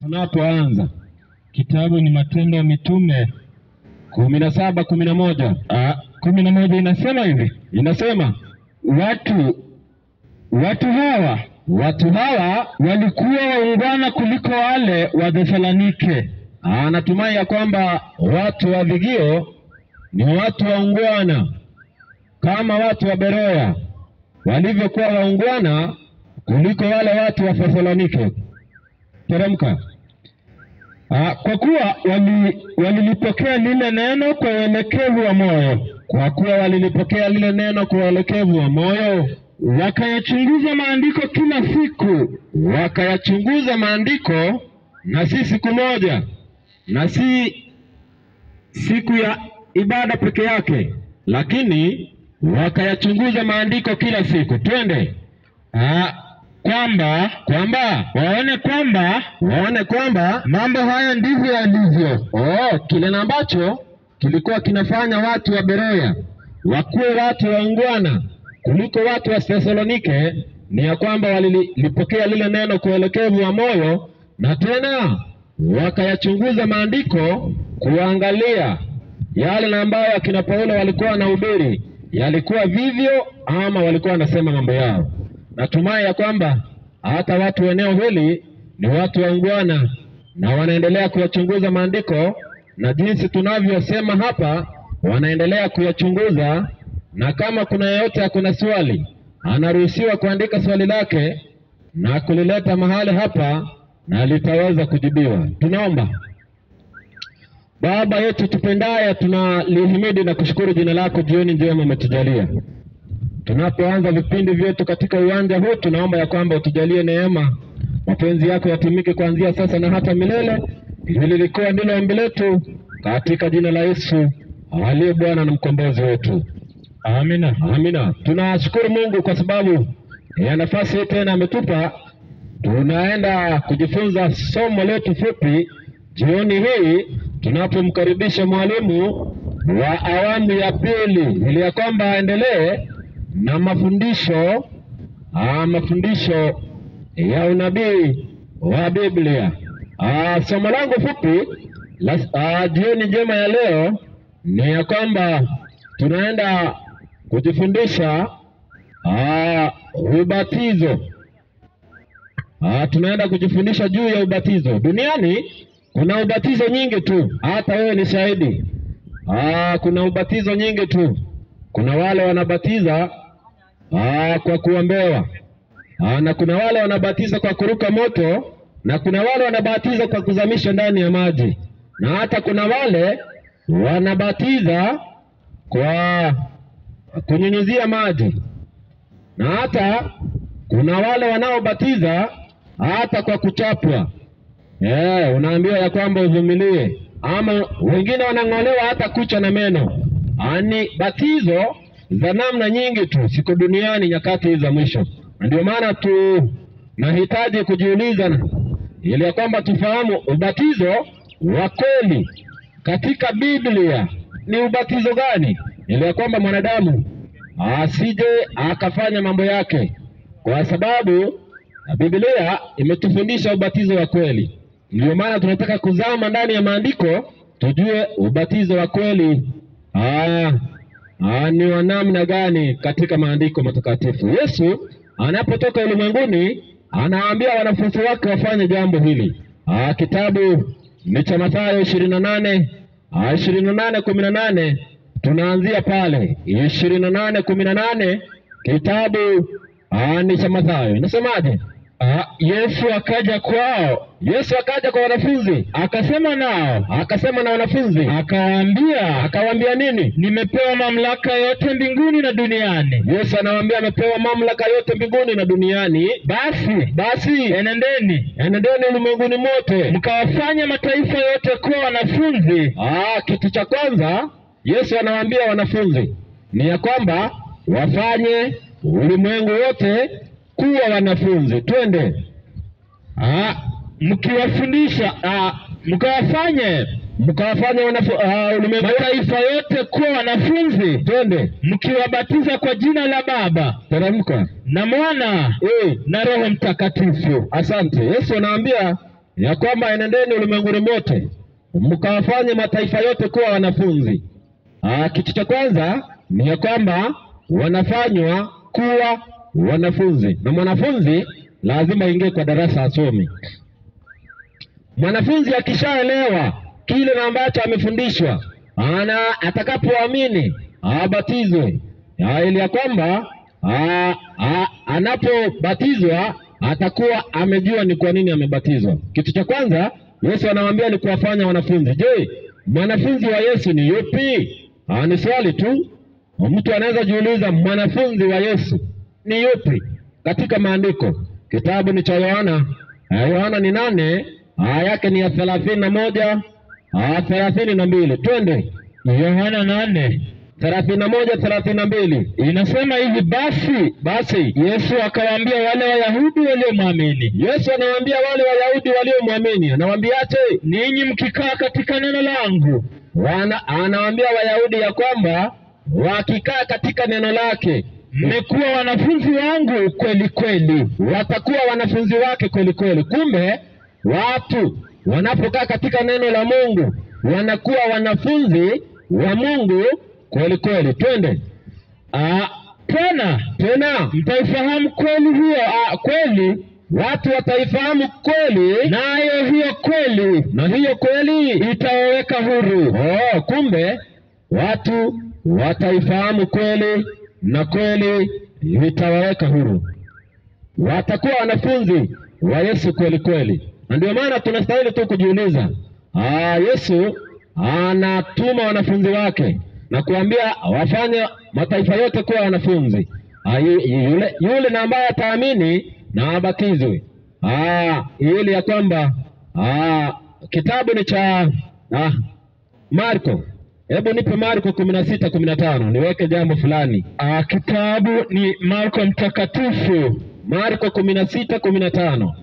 Tunapoanza kitabu ni Matendo ya Mitume 17:11. 11 inasema hivi, inasema watu hawa walikuwa waungwana kuliko wale wa Thesalonike. Natumai ya kwamba watu wa Vigio ni watu waungwana kama watu wa Beroya walivyokuwa waungwana kuliko wale watu wa Thesalonike. Teremka. Kwa kuwa walilipokea lile neno kwa uelekevu wa moyo. Kwa kuwa walilipokea lile neno kwa uelekevu wa moyo, wakayachunguza maandiko kila siku. Wakayachunguza maandiko, na si siku moja, na si siku ya ibada peke yake, lakini wakayachunguza maandiko kila siku. Twende. Waone kwamba mambo haya ndivyo yalivyo. Kile ambacho kilikuwa kinafanya watu wa Beroya wakuwe watu waungwana kuliko watu wa Thesalonike ni ya kwamba walilipokea lile neno kwa uelekevu wa moyo, na tena wakayachunguza maandiko kuangalia yale ambayo akina Paulo walikuwa wanahubiri yalikuwa vivyo ama walikuwa wanasema mambo yao. Natumai ya kwamba hata watu eneo hili ni watu waungwana na wanaendelea kuyachunguza maandiko, na jinsi tunavyosema hapa wanaendelea kuyachunguza, na kama kuna yeyote akuna swali anaruhusiwa kuandika swali lake na kulileta mahali hapa na litaweza kujibiwa. Tunaomba. Baba yetu tupendaye, tunalihimidi na kushukuru jina lako jioni njema umetujalia. Tunapoanza vipindi vyetu katika uwanja huu, tunaomba ya kwamba utujalie neema, mapenzi yako yatimike kuanzia sasa na hata milele. Hili lilikuwa ndilo ombi letu katika jina la Yesu aliye Bwana na mkombozi wetu. Amina. Amina. Tunashukuru Mungu kwa sababu ya nafasi hii tena ametupa. Tunaenda kujifunza somo letu fupi jioni hii, tunapomkaribisha mwalimu wa awamu ya pili ili ya kwamba aendelee na mafundisho ya unabii wa Biblia. Somo langu fupi jioni njema ya leo ni ya kwamba tunaenda kujifundisha ubatizo. Tunaenda kujifundisha juu ya ubatizo. Duniani kuna ubatizo nyingi tu, hata wewe ni shahidi. Kuna ubatizo nyingi tu. Kuna wale wanabatiza kwa kuombewa, na kuna wale wanabatiza kwa kuruka moto, na kuna wale wanabatiza kwa kuzamisha ndani ya maji, na hata kuna wale wanabatiza kwa kunyunyizia maji, na hata kuna wale wanaobatiza hata kwa kuchapwa. Unaambiwa ya kwamba uvumilie, ama wengine wanang'olewa hata kucha na meno. Ani batizo za namna nyingi tu siko duniani nyakati hizi za mwisho. Ndio maana tunahitaji kujiuliza ili ya kwamba tufahamu ubatizo wa kweli katika Biblia ni ubatizo gani, ili ya kwamba mwanadamu asije akafanya mambo yake, kwa sababu Biblia imetufundisha ubatizo wa kweli. Ndio maana tunataka kuzama ndani ya maandiko tujue ubatizo wa kweli ni wa namna gani katika maandiko matakatifu. Yesu anapotoka ulimwenguni anawaambia wanafunzi wake wafanye jambo hili. Kitabu ni cha Mathayo 28:18. Tunaanzia pale 28:18. Kitabu ni cha Mathayo. Inasemaje? Yesu akaja kwao. Yesu akaja kwa wanafunzi, akasema na wanafunzi, akawaambia nini? Nimepewa mamlaka yote mbinguni na duniani. Yesu anawaambia amepewa mamlaka yote mbinguni na duniani. Basi enendeni ulimwenguni mote mkawafanya mataifa yote kuwa wanafunzi. Kitu cha kwanza Yesu anawaambia wanafunzi ni ya kwamba wafanye ulimwengu wote kuwa wanafunzi. Twende. Mkiwafundisha mkawafanye mataifa yote kuwa wanafunzi. Twende. Mkiwabatiza kwa jina la Baba, teremka, na Mwana na Roho Mtakatifu. Asante. Yesu anaambia ya kwamba enendeni ulimwenguni mote mkawafanye mataifa yote kuwa wanafunzi. Kitu cha kwanza ni ya kwamba wanafanywa kuwa wanafunzi, na mwanafunzi lazima ingie kwa darasa asome. Mwanafunzi akishaelewa kile na ambacho amefundishwa, atakapoamini abatizwe, ili ya kwamba anapobatizwa atakuwa amejua ni kwa nini amebatizwa. Kitu cha kwanza Yesu anawaambia ni kuwafanya wanafunzi. Je, mwanafunzi wa Yesu ni yupi? Ni swali tu. Mtu anaweza jiuliza, mwanafunzi wa Yesu ni yupi katika maandiko? Kitabu ni cha Yohana. Yohana ni 8, aya yake ni ya 31, 32. Twende Yohana 8:31-32. Inasema hivi, basi Yesu akawaambia wale Wayahudi waliomwamini. Yesu anawaambia wale Wayahudi waliomwamini, anawaambiaje? Ninyi mkikaa katika neno langu. Anawaambia Wayahudi ya kwamba wakikaa katika neno lake mmekuwa wanafunzi wangu kweli kweli, watakuwa wanafunzi wake kweli kweli. Kumbe watu wanapokaa katika neno la Mungu wanakuwa wanafunzi wa Mungu kweli kweli. Twende tena mtaifahamu kweli hiyo. Kweli, watu wataifahamu kweli, nayo hiyo kweli, na hiyo kweli itawaweka huru. Kumbe watu wataifahamu kweli, na kweli itawaweka huru. Watakuwa wanafunzi wa Yesu kweli kweli. Na ndio maana tunastahili tu kujiuliza, Yesu anatuma wanafunzi wake na kuambia wafanye mataifa yote kuwa wanafunzi. Yule na ambaye ataamini na abatizwe. Ili ya kwamba kitabu ni cha Marko. Hebu nipe Marko 16:15 niweke jambo fulani. Kitabu ni Marko mtakatifu, Marko 16:15.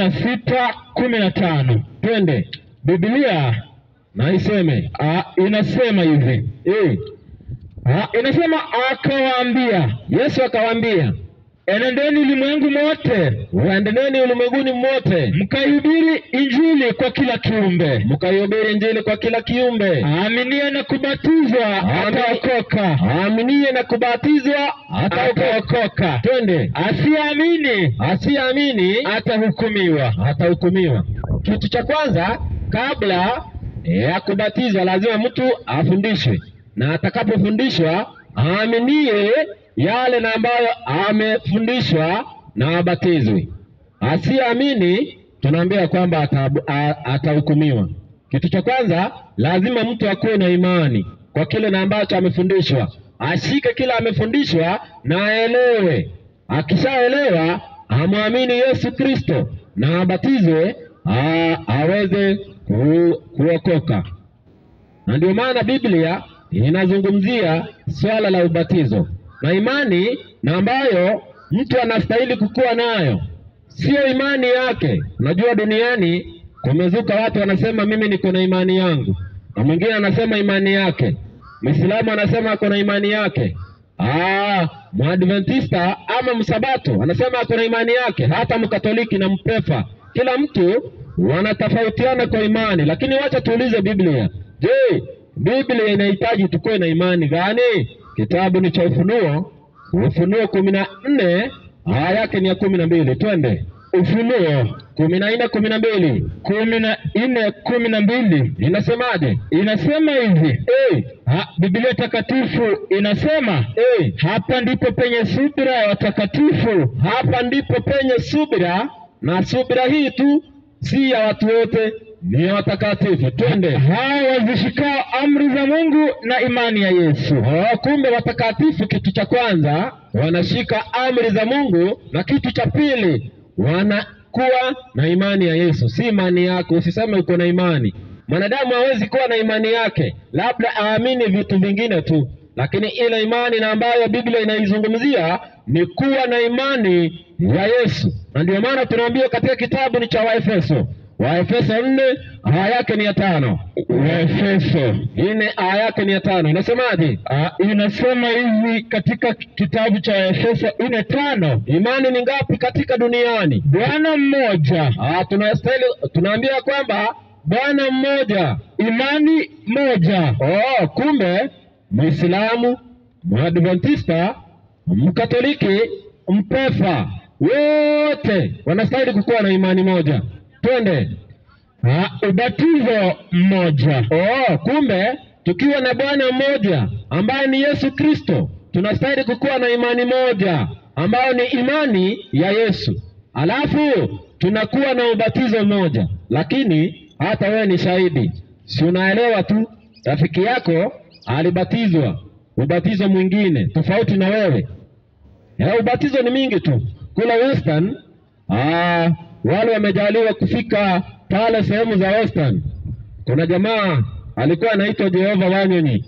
16:15. Twende. Biblia na iseme, inasema hivi. Inasema akawaambia, Yesu akawaambia, enendeni ulimwengu mote, waendeneni ulimwenguni mote, mkaihubiri injili kwa kila kiumbe. Mkaihubiri injili kwa kila kiumbe. Aaminie na kubatizwa ataokoka. Aaminie na kubatizwa ataokoka. Twende. Asiamini atahukumiwa. Kitu cha kwanza, kabla ya kubatizwa lazima mtu afundishwe, na atakapofundishwa aaminie yale na ambayo amefundishwa na abatizwe. Asiamini, tunaambia kwamba atahukumiwa. Kitu cha kwanza lazima mtu akuwe na imani kwa kile na ambacho amefundishwa, ashike kila amefundishwa na aelewe. Akishaelewa amwamini Yesu Kristo na abatizwe, aweze kuokoka. Na ndio maana Biblia inazungumzia swala la ubatizo na imani na ambayo mtu anastahili kukua nayo, sio imani yake. Unajua duniani kumezuka watu wanasema mimi niko na imani yangu, na mwingine anasema imani yake. Muislamu anasema ako na imani yake. Mwadventista ama msabato anasema ako na imani yake. Hata mkatoliki na mpefa, kila mtu wanatofautiana kwa imani. Lakini wacha tuulize Biblia. Je, Biblia inahitaji tukue na imani gani? Kitabu ni cha Ufunuo 14, aya yake ni ya 12. Twende. Ufunuo 14:12. Inasemaje? Inasema hivi. Biblia takatifu inasema, hapa ndipo penye subira ya watakatifu. Hapa ndipo penye subira, na subira hii tu si ya watu wote, ni ya watakatifu. Twende. Hao wazishikao amri za Mungu na imani ya Yesu. Kumbe watakatifu, kitu cha kwanza wanashika amri za Mungu, na kitu cha pili wanakuwa na imani ya Yesu. Si imani yako, usiseme uko na imani. Mwanadamu hawezi kuwa na imani yake, labda aamini vitu vingine tu, lakini ile imani na ambayo Biblia inaizungumzia ni kuwa na imani ya Yesu. Na ndio maana tunaambiwa katika kitabu ni cha Waefeso Waefeso 4 aya yake ni ya 5. Waefeso 4 aya yake ni ya 5. Inasemaje? Inasema hivi katika kitabu cha Waefeso 4:5, imani ni ngapi katika duniani? Bwana mmoja. Tunaambia kwamba Bwana mmoja, imani moja. Kumbe Muislamu, Mwadventista, Mkatoliki, Mpefa, wote wanastahili kukuwa na imani moja. Twende. Ubatizo mmoja. Kumbe tukiwa na Bwana mmoja ambaye ni Yesu Kristo, tunastahili kukuwa na imani moja ambayo ni imani ya Yesu. Alafu tunakuwa na ubatizo mmoja. Lakini hata wewe ni shahidi, si unaelewa tu, rafiki yako alibatizwa ubatizo mwingine tofauti na wewe. Ubatizo ni mingi tu. Kula Western, wale wamejaliwa kufika pale sehemu za Western. Kuna jamaa alikuwa anaitwa Jehova Wanyonyi.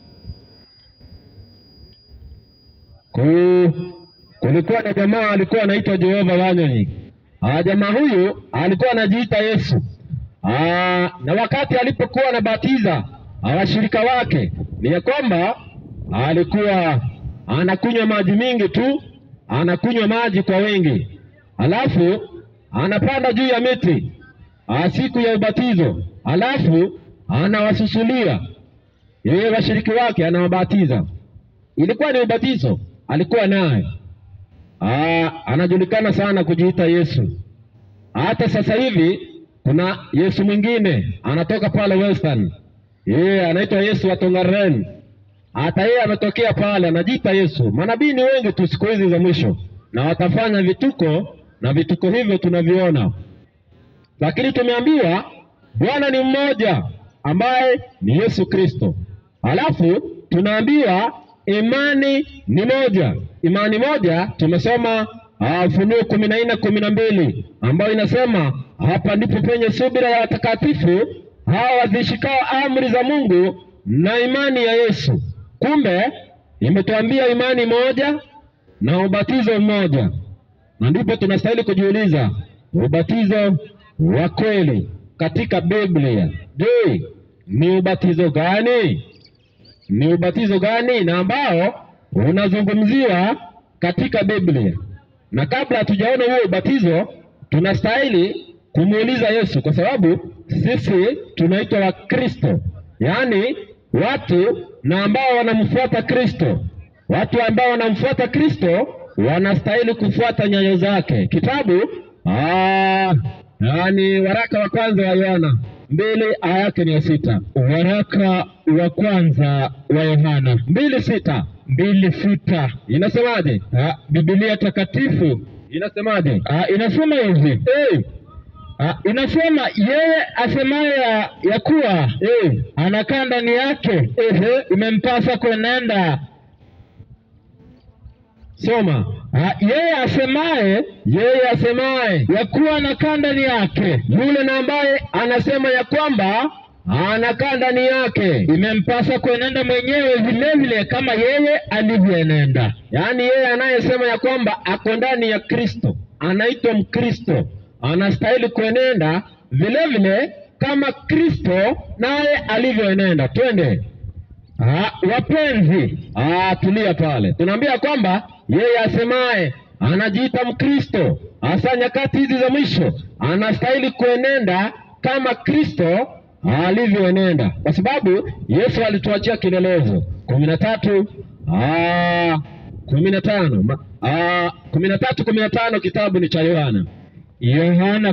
Kulikuwa na jamaa alikuwa anaitwa Jehova Wanyonyi. Jamaa huyu alikuwa anajiita Yesu. Na wakati alipokuwa anabatiza washirika wake, ni ya kwamba alikuwa anakunywa maji mingi tu, anakunywa maji kwa wengi. Alafu anapanda juu ya miti siku ya ubatizo, alafu anawasusulia yeye washiriki wake, anawabatiza. Ilikuwa ni ubatizo alikuwa naye. Anajulikana sana kujiita Yesu. Hata sasa hivi kuna Yesu mwingine anatoka pale Western, yeye anaitwa Yesu wa Tongaren. Hata yeye ametokea pale, anajiita Yesu. Manabii ni wengi tu siku hizi za mwisho, na watafanya vituko, na vituko hivyo tunaviona. Lakini tumeambiwa Bwana ni mmoja ambaye ni Yesu Kristo. Alafu tunaambiwa imani ni moja. Imani moja tumesoma Ufunuo 14:12 ambayo inasema hapa ndipo penye subira ya watakatifu hao wazishikao amri za Mungu na imani ya Yesu. Kumbe imetuambia imani moja na ubatizo mmoja. Na ndipo tunastahili kujiuliza, ubatizo wa kweli katika Biblia, je, ni ubatizo gani? Ni ubatizo gani na ambao unazungumziwa katika Biblia? Na kabla hatujaona huo ubatizo, tunastahili kumuuliza Yesu, kwa sababu sisi tunaitwa Wakristo, yaani watu na ambao wanamfuata Kristo. Watu ambao wanamfuata Kristo wanastahili kufuata nyayo zake. Kitabu yaani waraka wa kwanza wa Yohana 2 aya yake ni ya 6. Waraka wa kwanza wa Yohana 2:6 inasemaje? Biblia takatifu inasemaje? Inasema hivi. Inasema yeye asemaye ya kuwa anakaa ndani yake imempasa kuenenda. Soma. Yeye asemaye ya kuwa anakaa ndani yake, yule na ambaye anasema ya kwamba anakaa ndani yake, imempasa kuenenda mwenyewe vile vile kama yeye alivyoenenda. yaani yeye anayesema ya kwamba ako ndani ya Kristo, anaitwa Mkristo, anastahili kuenenda vile vile kama Kristo naye alivyoenenda. Twende. Wapenzi, tulia pale. Tunaambia kwamba yeye asemaye anajiita Mkristo, hasa nyakati hizi za mwisho, anastahili kuenenda kama Kristo alivyoenenda, kwa sababu Yesu alituachia kielelezo 13:15 kitabu ni cha Yohana. Yohana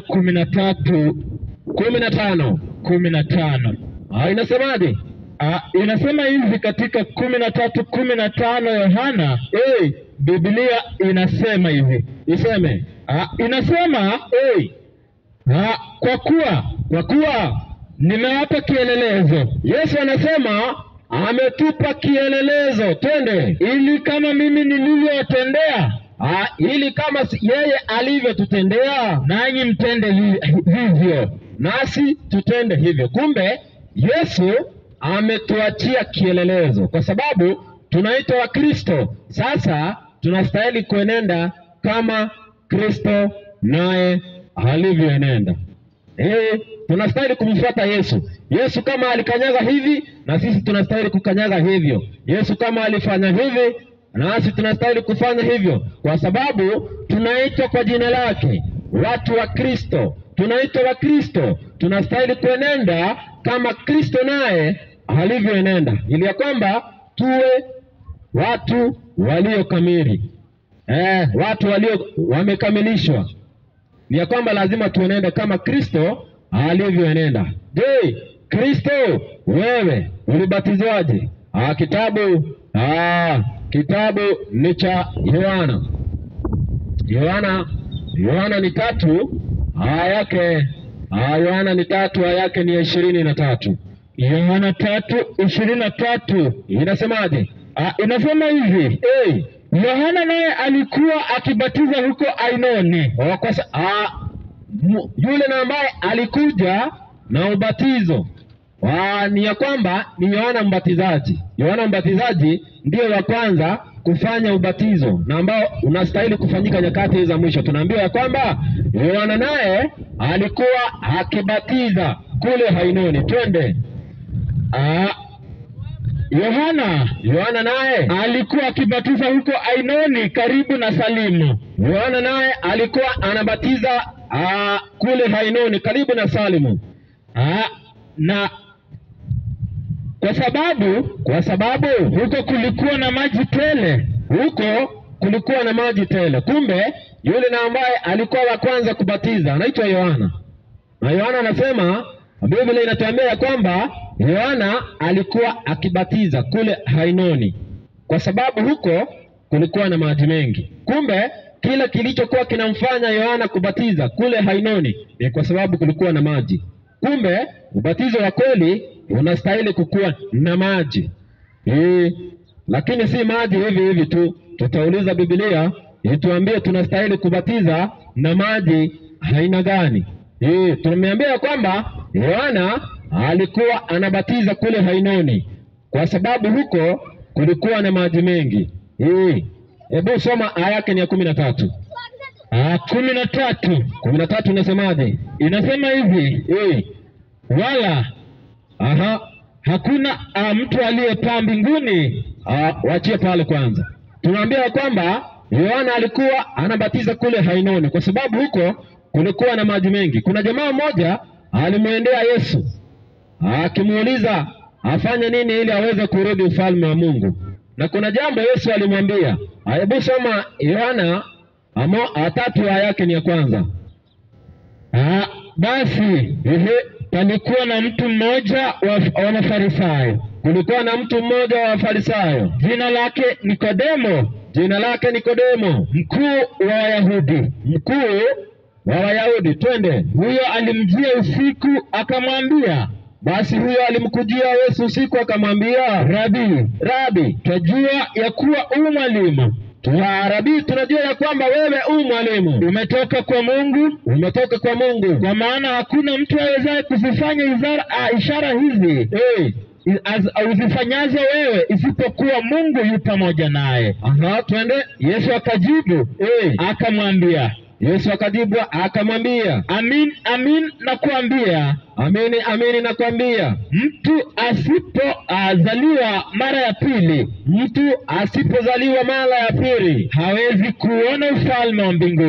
13:15 inasemaje? Inasema hivi katika 13:15 Yohana. Biblia inasema hivi. Iseme. Inasema kwa kuwa nimewapa kielelezo. Yesu anasema ametupa kielelezo. Twende. Ili kama mimi nilivyowatendea, ili kama yeye alivyotutendea, nanyi mtende hivyo. Nasi tutende hivyo. Kumbe Yesu ametuachia kielelezo, kwa sababu tunaitwa Wakristo. Sasa tunastahili kuenenda kama Kristo naye alivyoenenda. tunastahili kumfuata Yesu. Yesu kama alikanyaga hivi, na sisi tunastahili kukanyaga hivyo. Yesu kama alifanya hivi, nasi tunastahili kufanya hivyo, kwa sababu tunaitwa kwa jina lake, watu wa Kristo. Tunaitwa wa Kristo, tunastahili kuenenda kama Kristo naye alivyoenenda, ili ya kwamba tuwe watu walio kamili. Watu walio wamekamilishwa, ni ya kwamba lazima tuenende kama Kristo alivyoenenda. Je, Kristo wewe ulibatizwaje? Kitabu ni cha Yohana ni 3 aya yake Yohana ni 3 aya yake ni 23. Yohana 3:23 inasemaje? Inasema hivi, Yohana naye alikuwa akibatiza huko Ainoni. Yule na ambaye alikuja na ubatizo ni ya kwamba ni Yohana Mbatizaji. Yohana Mbatizaji ndiyo wa kwanza kufanya ubatizo, na ambao unastahili kufanyika nyakati za mwisho. Tunaambiwa ya kwamba Yohana naye alikuwa akibatiza kule Ainoni. Twende. Yohana naye alikuwa akibatiza huko Ainoni karibu na Salimu. Yohana naye alikuwa anabatiza kule Ainoni karibu na Salimu. Na kwa sababu huko kulikuwa na maji tele. Kumbe yule na ambaye alikuwa wa kwanza kubatiza anaitwa Yohana. Na Yohana anasema, Biblia inatuambia ya kwamba Yohana alikuwa akibatiza kule Ainoni kwa sababu huko kulikuwa na maji mengi. Kumbe kila kilichokuwa kinamfanya Yohana kubatiza kule Ainoni ni kwa sababu kulikuwa na maji. Kumbe ubatizo wa kweli unastahili kukuwa na maji. Lakini si maji hivi tu. Tutauliza Biblia ituambie tunastahili kubatiza na maji aina gani. Tumeambiwa kwamba Yohana alikuwa anabatiza kule Ainoni kwa sababu huko kulikuwa na maji mengi. Hebu soma aya yake ni ya 13. 13 inasemaje? Inasema hivi, wala hakuna mtu aliyepaa mbinguni. Wachie pale kwanza. Tunaambiwa kwamba Yohana alikuwa anabatiza kule Ainoni kwa sababu huko kulikuwa na maji mengi. Kuna jamaa mmoja alimwendea Yesu akimuuliza afanye nini ili aweze kurudi ufalme wa Mungu. Na kuna jambo Yesu alimwambia. Hebu soma Yohana 3 aya yake ni ya kwanza. Basi palikuwa na mtu mmoja wa Mafarisayo. Kulikuwa na mtu mmoja wa Farisayo, jina lake Nikodemo, mkuu wa Wayahudi. Twende. Huyo alimjia usiku akamwambia. Basi huyo alimkujia Yesu usiku akamwambia, Rabi, twajua ya kuwa mwalimu. Rabi, tunajua ya kwamba wewe mwalimu. Umetoka kwa Mungu. Kwa maana hakuna mtu awezaye kuzifanya ishara hizi uzifanyazo wewe isipokuwa Mungu yu pamoja naye. Twende. Yesu akajibu akamwambia, Amin nakuambia, mtu asipozaliwa mara ya pili, hawezi kuona ufalme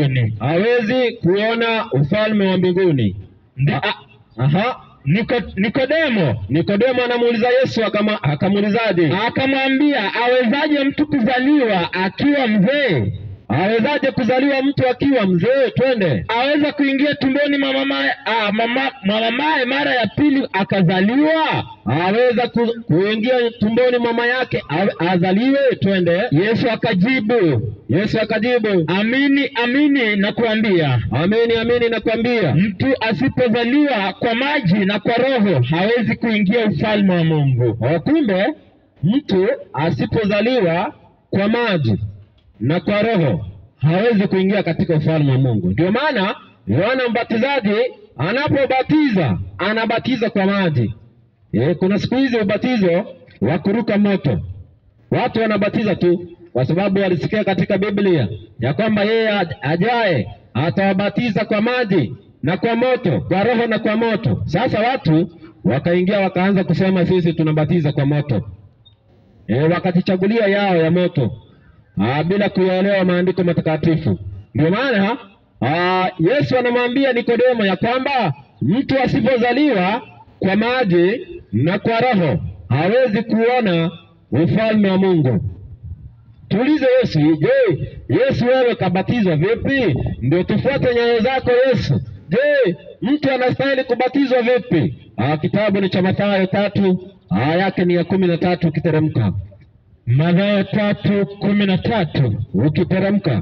wa mbinguni. Nikodemo anamuuliza Yesu akamuulizaje? Akamwambia, awezaje mtu kuzaliwa akiwa mzee? Awezaje kuzaliwa mtu akiwa mzee? Twende. Aweza kuingia tumboni mwa mamaye mara ya pili akazaliwa? Aweza kuingia tumboni mama yake azaliwe? Twende. Yesu akajibu, Amini nakuambia, mtu asipozaliwa kwa maji na kwa Roho hawezi kuingia ufalme wa Mungu. Kumbe mtu asipozaliwa kwa maji na kwa Roho hawezi kuingia katika ufalme wa Mungu. Ndio maana Yohana Mbatizaji anapobatiza anabatiza kwa maji. Kuna siku hizi ubatizo wa kuruka moto. Watu wanabatiza tu kwa sababu walisikia katika Biblia ya kwamba yeye ajaye atawabatiza kwa maji na kwa moto, kwa roho na kwa moto. Sasa watu wakaingia wakaanza kusema sisi tunabatiza kwa moto. Wakajichagulia yao ya moto bila kuyaelewa maandiko matakatifu. Ndio maana Yesu anamwambia Nikodemo ya kwamba mtu asipozaliwa kwa maji na kwa roho hawezi kuona ufalme wa Mungu. Tuulize Yesu, je, Yesu wewe kabatizwa vipi? Ndio tufuate nyayo zako Yesu. Je, mtu anastahili kubatizwa vipi? Kitabu ni cha Mathayo 3, aya yake ni ya 13 ukiteremka. Mathayo 3:13 ukiteremka.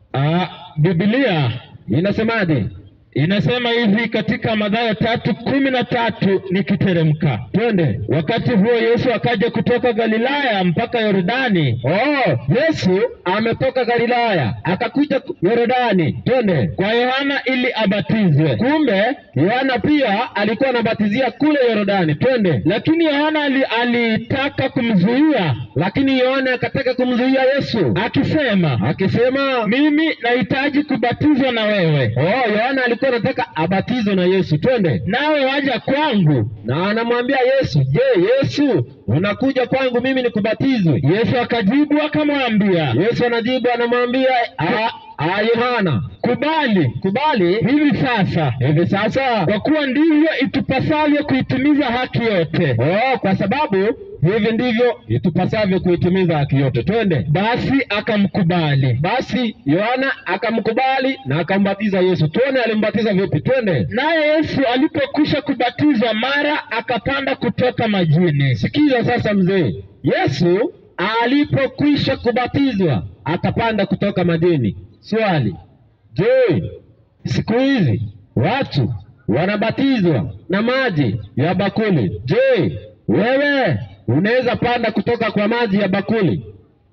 Biblia inasemaje? Inasema hivi katika Mathayo 3:13 nikiteremka. Twende. Wakati huo Yesu akaja kutoka Galilaya mpaka Yordani. Yesu ametoka Galilaya akakuja Yordani. Twende. Kwa Yohana ili abatizwe. Kumbe Yohana pia alikuwa anabatizia kule Yordani. Twende. Lakini Yohana alitaka kumzuia. Lakini Yohana akataka kumzuia Yesu akisema mimi nahitaji kubatizwa na wewe. Yohana alikuwa anataka abatizwe na Yesu. Twende. Nawe waja kwangu. Na anamwambia Yesu, je, Yesu unakuja kwangu mimi nikubatizwe? Yesu akajibu akamwambia. Yesu anajibu anamwambia Yohana, kubali hivi sasa, kwa kuwa ndivyo itupasavyo kuitimiza haki yote. Kwa sababu hivi ndivyo itupasavyo kuitimiza haki yote. Twende. Basi akamkubali. Basi Yohana akamkubali na akambatiza Yesu. Tuone alimbatiza vipi. Twende. Naye Yesu alipokwisha kubatizwa mara akapanda kutoka majini. Sikiza sasa mzee. Yesu alipokwisha kubatizwa akapanda kutoka majini. Swali, je, siku hizi watu wanabatizwa na maji ya bakuli? Je, wewe unaweza panda kutoka kwa maji ya bakuli?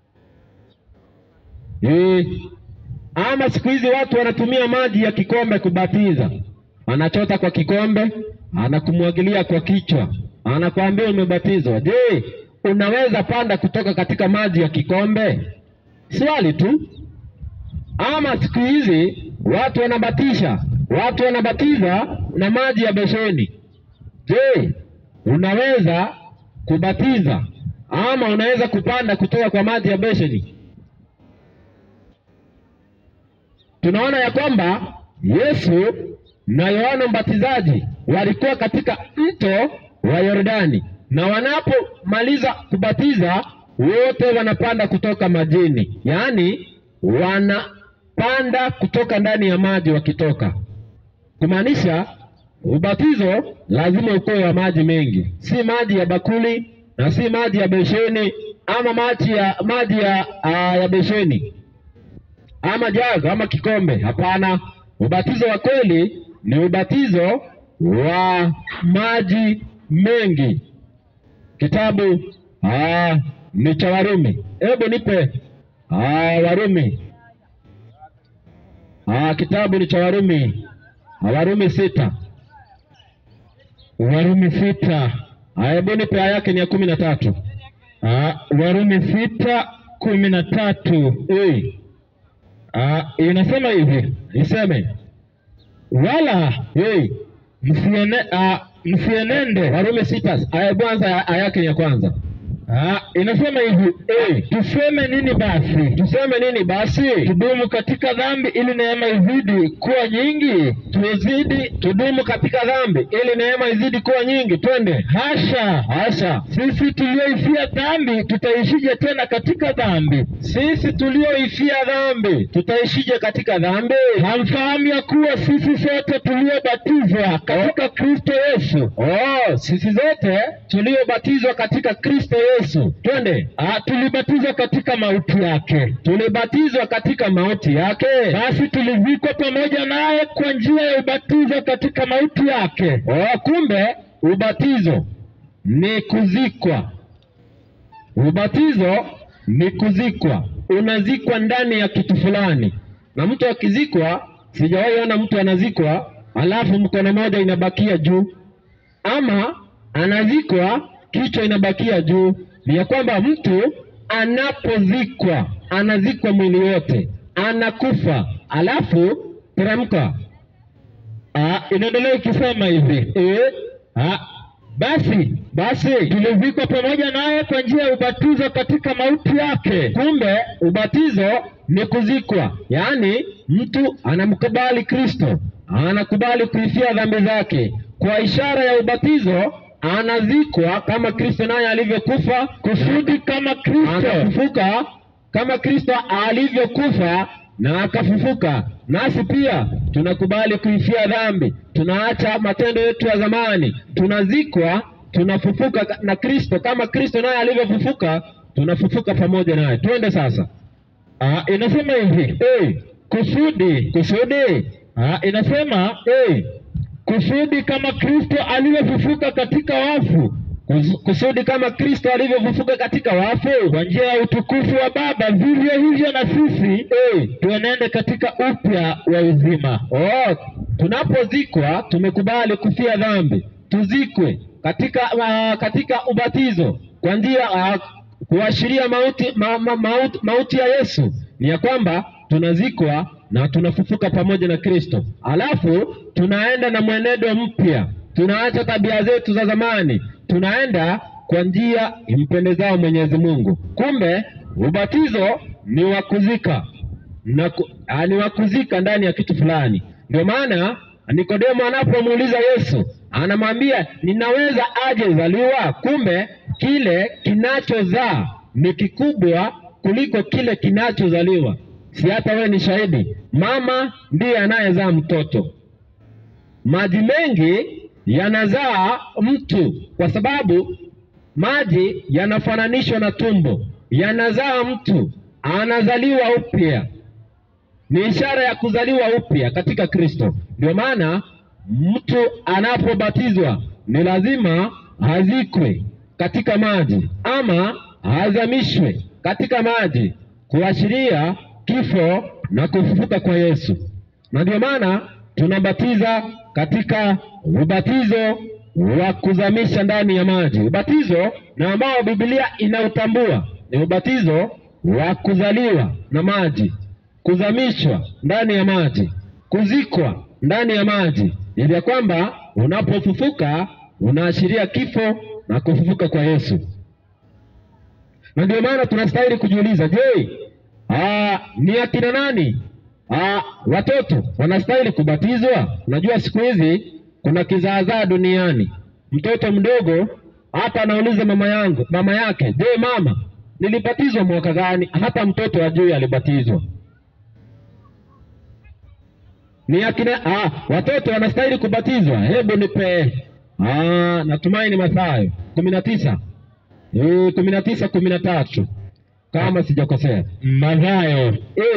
Ama siku hizi watu wanatumia maji ya kikombe kubatiza. Anachota kwa kikombe, anakumwagilia kwa kichwa, anakuambia umebatizwa. Je, unaweza panda kutoka katika maji ya kikombe? Swali tu. Ama siku hizi watu wanabatiza na maji ya besheni. Je, unaweza kubatiza ama unaweza kupanda kutoka kwa maji ya besheni? Tunaona ya kwamba Yesu na Yohana Mbatizaji walikuwa katika mto wa Yordani, na wanapomaliza kubatiza wote wanapanda kutoka majini, yaani wanapanda kutoka ndani ya maji wakitoka. Kumaanisha ubatizo lazima ukoe wa maji mengi, si maji ya bakuli na si maji ya besheni ama maji ya besheni ama jaga ama kikombe. Hapana, ubatizo wa kweli ni ubatizo wa maji mengi. Kitabu ni cha Warumi. Hebu nipe Warumi. Kitabu ni cha Warumi. Warumi 6. Warumi 6. Hebu nipe aya yake ni ya 13. Warumi 6:13. Inasema hivi, iseme wala msienende. Warumi 6 kwanza aya yake ya kwanza. Inasema hivi, tuseme nini basi? Tudumu katika dhambi ili neema izidi kuwa nyingi? Tudumu katika dhambi ili neema izidi kuwa nyingi? Twende. Hasha. Sisi tulioifia dhambi tutaishije tena katika dhambi? Sisi tulioifia dhambi tutaishije katika dhambi? Hamfahamu ya kuwa sisi sote tuliobatizwa katika Kristo Yesu? Sisi zote tuliobatizwa katika Kristo Yesu. Twende. Tulibatizwa katika mauti yake. Basi tulizikwa pamoja naye kwa njia ya ubatizo katika mauti yake. Kumbe ubatizo ni kuzikwa. Unazikwa ndani ya kitu fulani. Na mtu akizikwa, sijawahi ona mtu anazikwa alafu mkono moja inabakia juu, ama anazikwa kichwa inabakia juu. Ni ya kwamba mtu anapozikwa, anazikwa mwili wote, anakufa, alafu teremka. Inaendelea ikisema hivi basi tulizikwa pamoja naye kwa njia ya ubatizo katika mauti yake. Kumbe ubatizo ni kuzikwa, yaani mtu anamkubali Kristo, anakubali kuifia dhambi zake. Kwa ishara ya ubatizo anazikwa kama Kristo naye alivyokufa, kusudi kama Kristo akafufuka, kama Kristo alivyokufa na akafufuka. Nasi pia tunakubali kuifia dhambi, tunaacha matendo yetu ya zamani, tunazikwa, tunafufuka na Kristo kama Kristo naye alivyofufuka, tunafufuka pamoja naye. Twende sasa. Inasema hivi kusudi inasema kusudi kama Kristo alivyofufuka katika wafu, kusudi kama Kristo alivyofufuka katika wafu kwa njia ya utukufu wa Baba, vivyo hivyo na sisi tuenende katika upya wa uzima. Tunapozikwa tumekubali kufia dhambi, tuzikwe katika ubatizo kwa njia kuashiria mauti ya Yesu, ni ya kwamba tunazikwa na tunafufuka pamoja na Kristo. Alafu tunaenda na mwenendo mpya, tunaacha tabia zetu za zamani, tunaenda kwa njia impendezao Mwenyezi Mungu. Kumbe ubatizo ni wakuzika ni wakuzika ndani ya kitu fulani. Ndio maana Nikodemo anapomuuliza Yesu, anamwambia ninaweza aje zaliwa? Kumbe kile kinachozaa ni kikubwa kuliko kile kinachozaliwa. Si hata wewe ni shahidi, mama ndiye anayezaa mtoto. Maji mengi yanazaa mtu kwa sababu maji yanafananishwa na tumbo, yanazaa mtu, anazaliwa upya. Ni ishara ya kuzaliwa upya katika Kristo. Ndio maana mtu anapobatizwa ni lazima azikwe katika maji ama azamishwe katika maji, kuashiria kifo na kufufuka kwa Yesu. Na ndio maana tunabatiza katika ubatizo wa kuzamisha ndani ya maji. Ubatizo na ambao Biblia inautambua ni ubatizo wa kuzaliwa na maji, kuzamishwa ndani ya maji, kuzikwa ndani ya maji, ili ya kwamba unapofufuka unaashiria kifo na kufufuka kwa Yesu. Na ndio maana tunastahili kujiuliza, je, ni akina nani watoto wanastahili kubatizwa? Unajua siku hizi kuna kizaazaa duniani. Mtoto mdogo hata anauliza mama yake, je, mama, nilibatizwa mwaka gani? Hata mtoto hajui alibatizwa. Ni akina watoto wanastahili kubatizwa. Hebu nipe natumaini Mathayo 19:13 kama sijakosea. Mathayo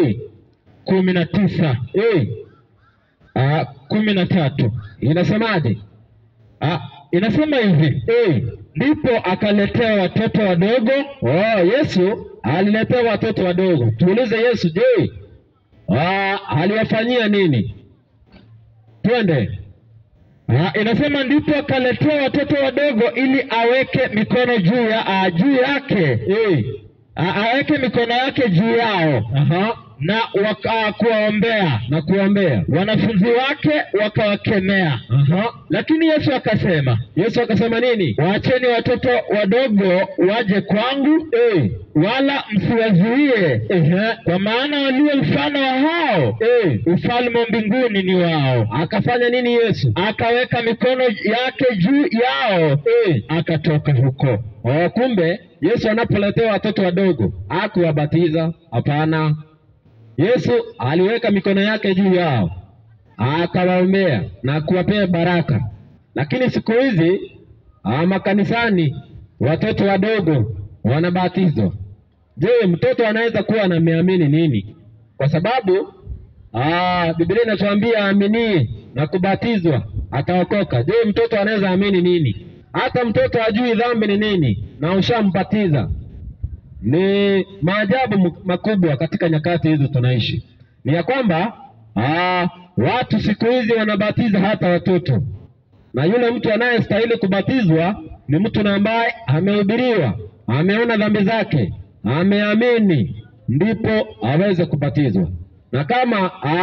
19:13 inasemaje? Inasema hivi ndipo akaletea watoto wadogo. Yesu aliletea watoto wadogo. Tuulize Yesu, je, aliwafanyia nini? Twende. Inasema ndipo akaletea watoto wadogo ili aweke mikono juu yake, aweke mikono yake juu yao na kuwaombea. Wanafunzi wake wakawakemea. Lakini Yesu akasema nini? Waacheni watoto wadogo waje kwangu, wala msiwazuie, kwa maana walio mfano wa hao ufalme wa mbinguni ni wao. Akafanya nini Yesu? Akaweka mikono yake juu yao, akatoka huko. Kumbe Yesu anapoletea watoto wadogo hakuwabatiza. Hapana. Yesu aliweka mikono yake juu yao, akawaombea na kuwapea baraka. Lakini siku hizi makanisani watoto wadogo wanabatizwa. Je, mtoto anaweza kuwa ameamini nini? Kwa sababu Biblia inatuambia aaminie na kubatizwa ataokoka. Je, mtoto anaweza amini nini? Hata mtoto hajui dhambi ni nini na ushampatiza. Ni maajabu makubwa katika nyakati hizo tunaishi, ni ya kwamba watu siku hizi wanabatiza hata watoto, na yule mtu anayestahili kubatizwa ni mtu ambaye amehubiriwa, ameona dhambi zake, ameamini, ndipo aweze kubatizwa. Na kama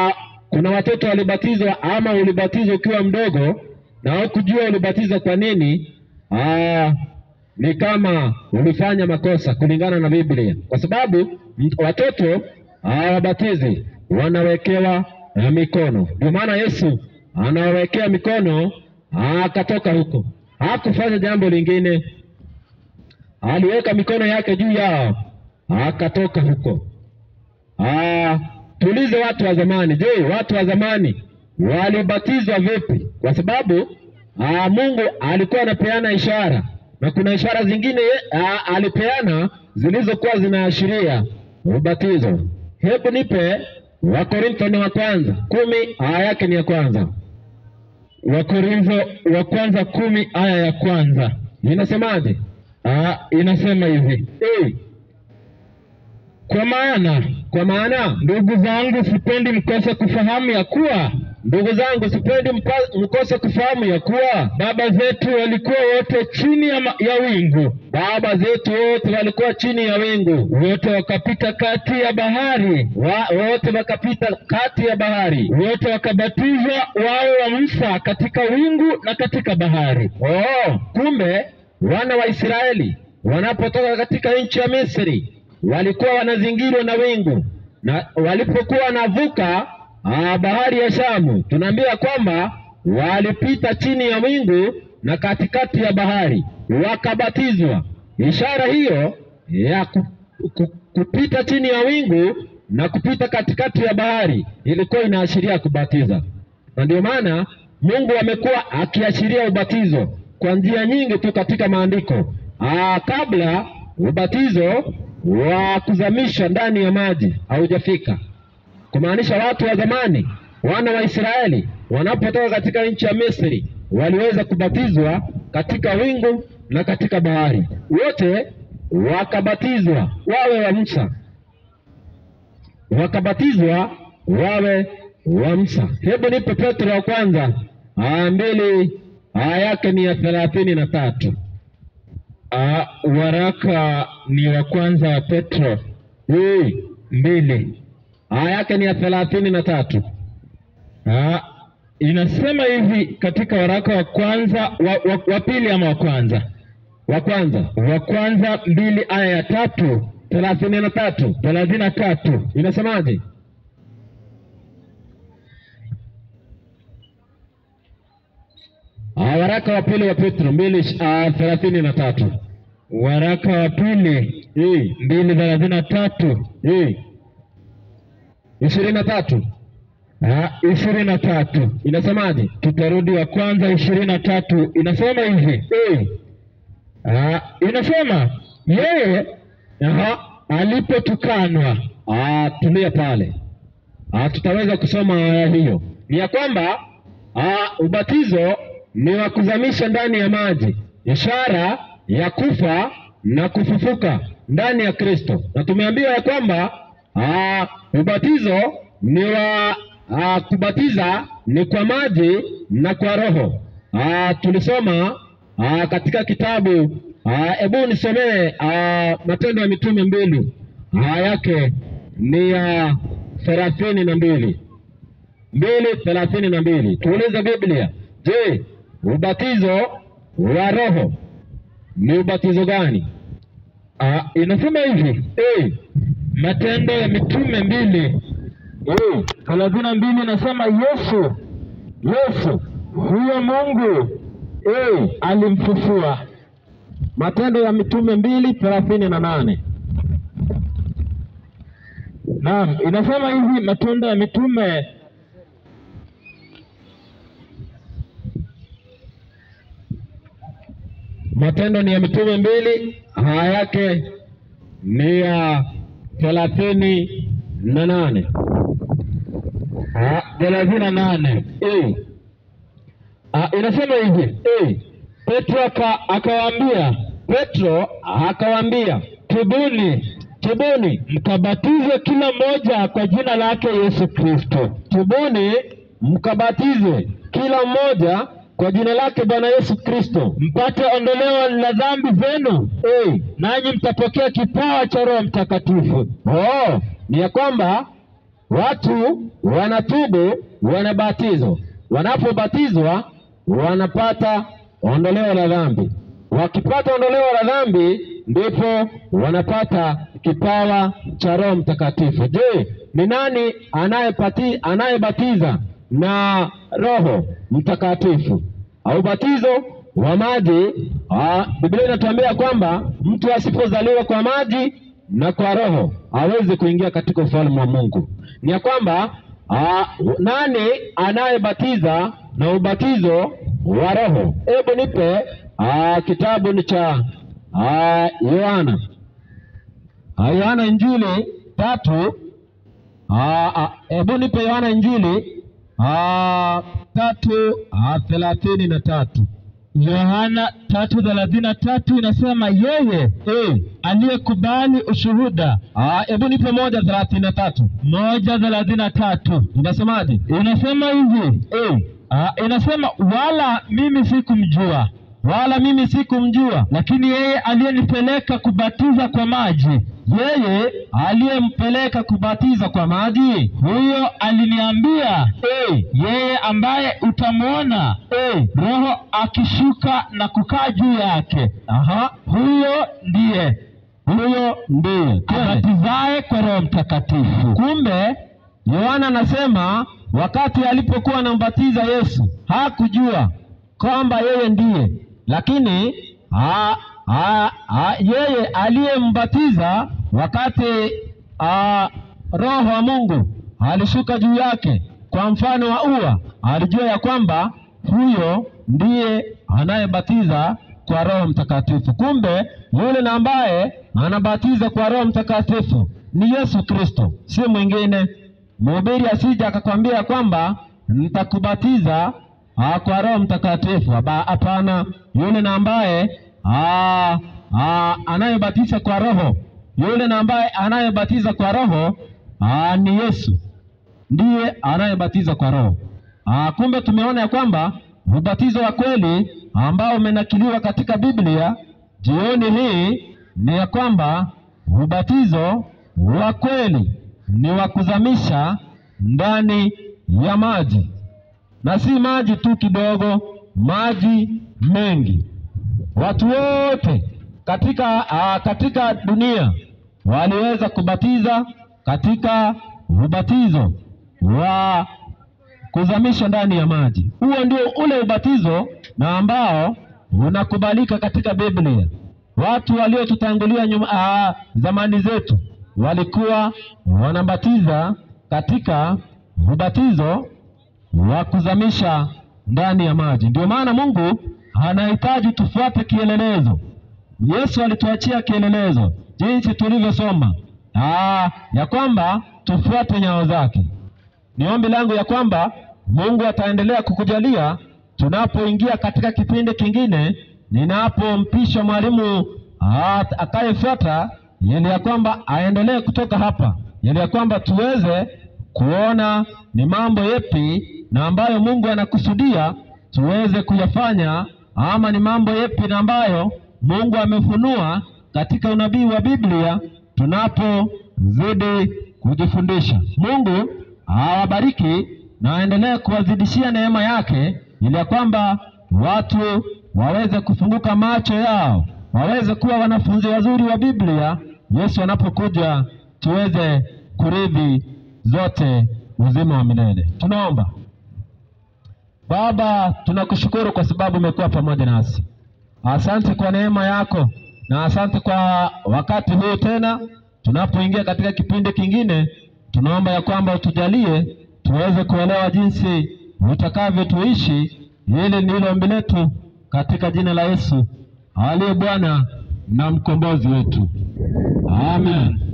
kuna watoto walibatizwa ama ulibatizwa ukiwa mdogo na hukujua ulibatizwa kwa nini, ni kama ulifanya makosa kulingana na Biblia, kwa sababu watoto hawabatizi, wanawekewa mikono. Ndio maana Yesu anawekea mikono, akatoka huko, hakufanya jambo lingine, aliweka mikono yake juu yao, akatoka huko. Tuulize watu wa zamani, je, watu wa zamani walibatizwa vipi? Kwa sababu Mungu alikuwa anapeana ishara, na kuna ishara zingine alipeana zilizokuwa zinaashiria ubatizo. Hebu nipe Wakorintho wa kwanza 10 aya yake ni ya kwanza. Wakorintho wa kwanza 10 aya ya kwanza inasemaje? Inasema hivi: Kwa maana ndugu zangu, sipendi mkose kufahamu ya kuwa baba zetu walikuwa wote chini ya wingu. Wote wakapita kati ya bahari. Wote wakabatizwa wawe wa Musa katika wingu na katika bahari. Kumbe wana wa Israeli wanapotoka katika nchi ya Misri walikuwa wanazingirwa na wingu, na walipokuwa wanavuka bahari ya Shamu, tunaambiwa kwamba walipita chini ya wingu na katikati ya bahari, wakabatizwa. Ishara hiyo ya kupita chini ya wingu na kupita katikati ya bahari ilikuwa inaashiria kubatiza, na ndio maana Mungu amekuwa akiashiria ubatizo kwa njia nyingi tu katika maandiko. Kabla ubatizo wa kuzamisha ndani ya maji haujafika, kumaanisha watu wa zamani, wana wa Israeli wanapotoka katika nchi ya Misri waliweza kubatizwa katika wingu na katika bahari. Wote wakabatizwa wawe wa Musa, Hebu nipe Petro wa kwanza 2 aya yake ni ya 33. Waraka ni wa kwanza wa Petro 2 aya yake ni ya 33. Inasema hivi katika waraka wa kwanza wa pili ama wa kwanza 2 aya ya 33 inasemaje? Waraka wa pili wa Petro 2:33. Waraka wa pili 2:33. 23. 23 inasemaje? Tutarudi wa kwanza 23. Inasema hivi. Inasema yeye alipotukanwa. Tulia pale. Tutaweza kusoma aya hiyo. Ni ya kwamba ubatizo ni wa kuzamisha ndani ya maji, ishara ya kufa na kufufuka ndani ya Kristo. Na tumeambiwa ya kwamba ubatizo ni wa kubatiza ni kwa maji na kwa Roho. Tulisoma katika kitabu, hebu nisomee Matendo ya Mitume 2 yake ni ya 2:32. Tuulize Biblia, je, ubatizo wa Roho ni ubatizo gani? Inasema hivi. Matendo ya Mitume 2:32 inasema Yesu huyo Mungu alimfufua. Matendo ya Mitume 2:38. Naam, inasema hivi Matendo ya Mitume ni ya Mitume 2 aya yake ni ya 38. 38. Inasema hivi. Petro akawaambia, tubuni mkabatizwe kila mmoja kwa jina lake Yesu Kristo. Tubuni mkabatizwe kila mmoja kwa jina lake Bwana Yesu Kristo, mpate ondoleo la dhambi zenu, nanyi mtapokea kipawa cha Roho Mtakatifu. Ni ya kwamba watu wanatubu, wanabatizwa. Wanapobatizwa wanapata ondoleo la dhambi. Wakipata ondoleo la dhambi, ndipo wanapata kipawa cha Roho Mtakatifu. Je, ni nani anayebatiza na Roho Mtakatifu? Ubatizo wa maji, Biblia inatuambia kwamba mtu asipozaliwa kwa maji na kwa Roho hawezi kuingia katika ufalme wa Mungu. Ni ya kwamba nani anayebatiza na ubatizo wa Roho? Hebu nipe kitabu ni cha Yohana. Yohana Injili 3. Hebu nipe Yohana Injili 3:33. Yohana 3:33 inasema yeye aliyekubali ushuhuda. Hebu nipe 1:33. 1:33 inasemaje? Inasema hivi, inasema wala mimi sikumjua, lakini yeye aliyenipeleka kubatiza kwa maji, yeye aliyempeleka kubatiza kwa maji, huyo aliniambia, yeye ambaye utamwona Roho akishuka na kukaa juu yake, huyo ndiye abatizaye kwa Roho Mtakatifu. Kumbe Yohana anasema wakati alipokuwa anambatiza Yesu hakujua kwamba yeye ndiye, lakini yeye aliyembatiza wakati Roho wa Mungu alishuka juu yake kwa mfano wa ua, alijua ya kwamba huyo ndiye anayebatiza kwa Roho Mtakatifu. Kumbe yule na ambaye anabatiza kwa Roho Mtakatifu ni Yesu Kristo, si mwingine. Mhubiri asija akakwambia kwamba nitakubatiza kwa Roho Mtakatifu. Hapana, yule na ambaye anayebatiza kwa Roho, yule na ambaye anayebatiza kwa Roho ni Yesu, ndiye anayebatiza kwa Roho. Kumbe tumeona ya kwamba ubatizo wa kweli ambao umenakiliwa katika Biblia jioni hii ni ya kwamba ubatizo wa kweli ni wa kuzamisha ndani ya maji, na si maji tu kidogo, maji mengi. Watu wote katika dunia waliweza kubatiza katika ubatizo wa kuzamisha ndani ya maji. Huo ndio ule ubatizo na ambao unakubalika katika Biblia. Watu waliotutangulia zamani zetu walikuwa wanabatiza katika ubatizo wa kuzamisha ndani ya maji. Ndio maana Mungu anahitaji tufuate kielelezo. Yesu alituachia kielelezo, jinsi tulivyosoma ya kwamba tufuate nyayo zake. Ni ombi langu ya kwamba Mungu ataendelea kukujalia tunapoingia katika kipindi kingine, ninapompisha mwalimu akayefuata, ili ya kwamba aendelee kutoka hapa, ili ya kwamba tuweze kuona ni mambo yepi na ambayo Mungu anakusudia tuweze kuyafanya, ama ni mambo yepi na ambayo Mungu amefunua katika unabii wa Biblia tunapozidi kujifundisha. Mungu awabariki na aendelee kuwazidishia neema yake, ili ya kwamba watu waweze kufunguka macho yao, waweze kuwa wanafunzi wazuri wa Biblia. Yesu anapokuja tuweze kurithi zote uzima wa milele. Tunaomba. Baba, tunakushukuru kwa sababu umekuwa pamoja nasi. Asante kwa neema yako na asante kwa wakati huu tena tunapoingia katika kipindi kingine. Tunaomba ya kwamba utujalie tuweze kuelewa jinsi utakavyotuishi. Hili ndilo ombi letu katika jina la Yesu aliye Bwana na mkombozi wetu. Amen.